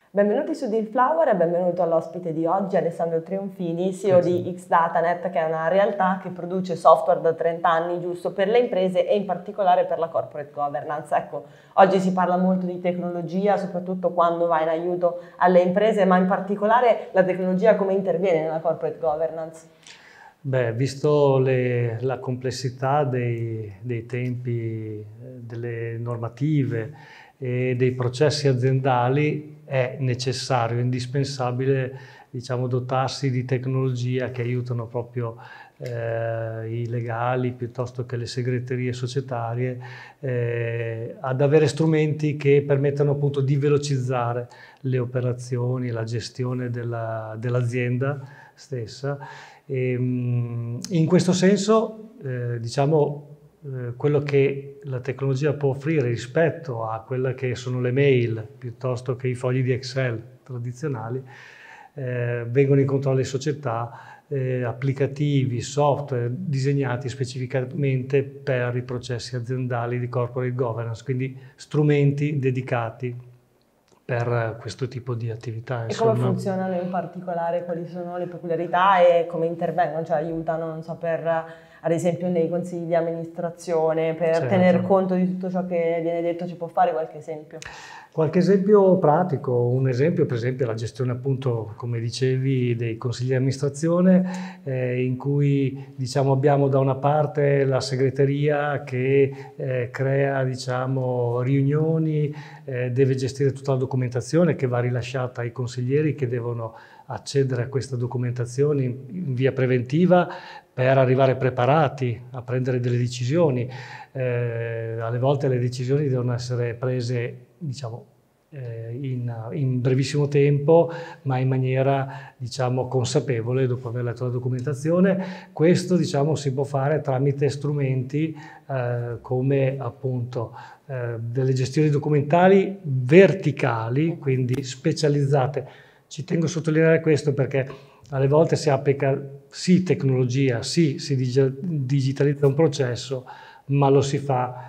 Benvenuti su Dealflower e benvenuto all'ospite di oggi, Alessandro Trionfini, CEO di XDataNet, che è una realtà che produce software da 30 anni giusto per le imprese e in particolare per la corporate governance. Ecco, oggi si parla molto di tecnologia, soprattutto quando va in aiuto alle imprese, ma in particolare la tecnologia come interviene nella corporate governance? Beh, visto la complessità dei tempi, delle normative e dei processi aziendali, è necessario, indispensabile, diciamo, dotarsi di tecnologia che aiutano proprio i legali piuttosto che le segreterie societarie ad avere strumenti che permettano appunto di velocizzare le operazioni, la gestione dell'azienda stessa. In questo senso, diciamo, quello che la tecnologia può offrire rispetto a quelle che sono le mail piuttosto che i fogli di Excel tradizionali, vengono incontro alle società applicativi, software disegnati specificamente per i processi aziendali di corporate governance, quindi strumenti dedicati per questo tipo di attività. E come funzionano in particolare, quali sono le peculiarità e come intervengono, cioè aiutano, non so, ad esempio nei consigli di amministrazione, per tener conto di tutto ciò che viene detto, ci può fare qualche esempio? Qualche esempio pratico, un esempio per esempio è la gestione appunto, come dicevi, dei consigli di amministrazione in cui diciamo abbiamo da una parte la segreteria che crea diciamo riunioni, deve gestire tutta la documentazione che va rilasciata ai consiglieri che devono accedere a questa documentazione in via preventiva per arrivare preparati a prendere delle decisioni. Alle volte le decisioni devono essere prese diciamo, in brevissimo tempo, ma in maniera diciamo, consapevole dopo aver letto la documentazione. Questo diciamo, si può fare tramite strumenti come appunto delle gestioni documentali verticali, quindi specializzate. Ci tengo a sottolineare questo perché alle volte si applica sì tecnologia, sì si digitalizza un processo, ma lo si fa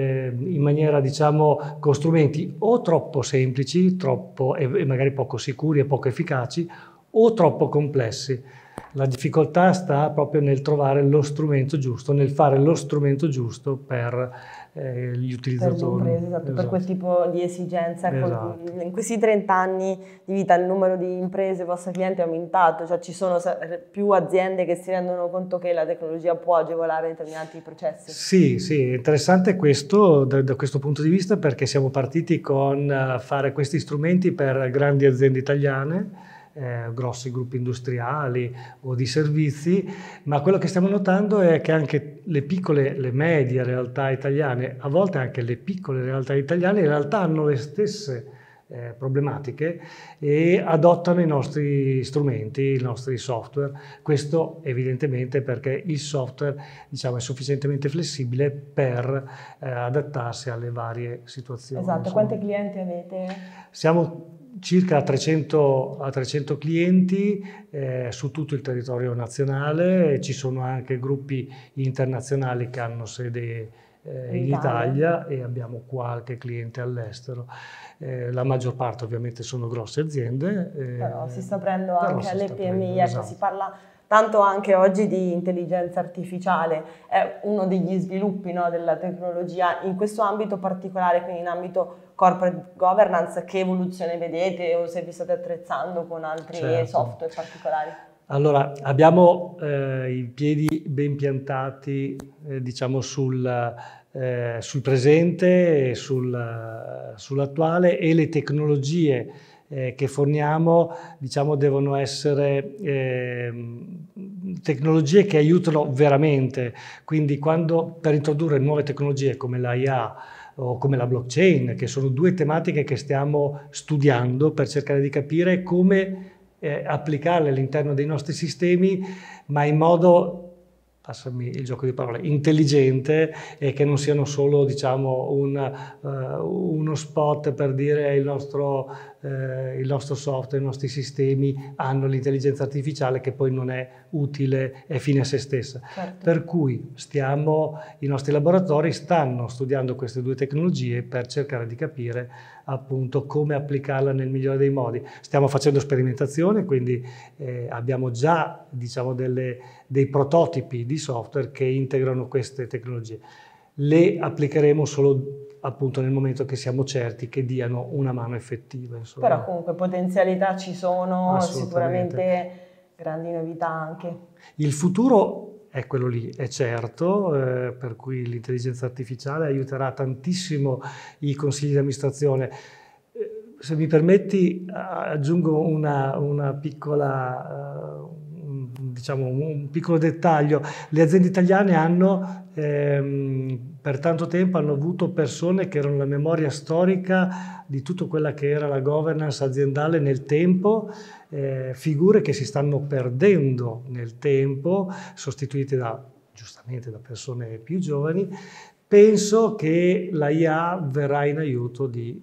in maniera diciamo con strumenti o troppo semplici, troppo e magari poco sicuri e poco efficaci, o troppo complessi. La difficoltà sta proprio nel trovare lo strumento giusto, nel fare lo strumento giusto per gli utilizzatori. Per le imprese, esatto, per quel tipo di esigenza. Esatto. In questi 30 anni di vita il numero di imprese vostri clienti è aumentato, cioè ci sono più aziende che si rendono conto che la tecnologia può agevolare determinati processi? Sì, sì, è interessante questo da questo punto di vista perché siamo partiti con fare questi strumenti per grandi aziende italiane, grossi gruppi industriali o di servizi, ma quello che stiamo notando è che anche le medie realtà italiane, a volte anche le piccole realtà italiane, in realtà hanno le stesse problematiche e adottano i nostri strumenti, i nostri software. Questo evidentemente perché il software diciamo, è sufficientemente flessibile per adattarsi alle varie situazioni. Esatto, quanti clienti avete? Siamo circa a 300 clienti su tutto il territorio nazionale, ci sono anche gruppi internazionali che hanno sede in Italia e abbiamo qualche cliente all'estero. La maggior parte ovviamente sono grosse aziende. Però si sta aprendo anche alle PMI, ecco, si parla tanto anche oggi di intelligenza artificiale, è uno degli sviluppi della tecnologia in questo ambito particolare, quindi in ambito corporate governance. Che evoluzione vedete o se vi state attrezzando con altri software particolari? Allora, abbiamo i piedi ben piantati diciamo sul presente e sull'attuale e le tecnologie che forniamo diciamo, devono essere tecnologie che aiutano veramente, quindi per introdurre nuove tecnologie come l'IA o come la blockchain, che sono due tematiche che stiamo studiando per cercare di capire come applicarle all'interno dei nostri sistemi, ma in modo, passami il gioco di parole, intelligente e che non siano solo diciamo, uno spot per dire il nostro il nostro software, i nostri sistemi hanno l'intelligenza artificiale che poi non è utile, è fine a se stessa. Certo. Per cui i nostri laboratori stanno studiando queste due tecnologie per cercare di capire appunto come applicarla nel migliore dei modi. Stiamo facendo sperimentazione, quindi abbiamo già, diciamo, dei prototipi di software che integrano queste tecnologie. Le applicheremo solo appunto nel momento che siamo certi che diano una mano effettiva. Insomma. Però comunque potenzialità ci sono, sicuramente grandi novità anche. Il futuro è quello lì, è certo, per cui l'intelligenza artificiale aiuterà tantissimo i consigli di amministrazione. Se mi permetti, aggiungo una piccola, diciamo, un piccolo dettaglio. Le aziende italiane hanno per tanto tempo hanno avuto persone che erano la memoria storica di tutto quella che era la governance aziendale nel tempo, figure che si stanno perdendo nel tempo, sostituite giustamente da persone più giovani. Penso che la IA verrà in aiuto di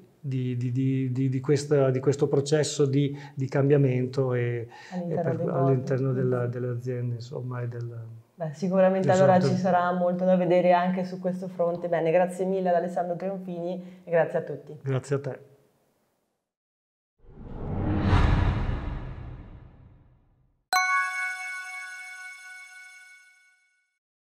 questo processo di cambiamento all'interno delle aziende, insomma, sicuramente allora ci sarà molto da vedere anche su questo fronte. Bene, grazie mille ad Alessandro Trionfini e grazie a tutti. Grazie a te.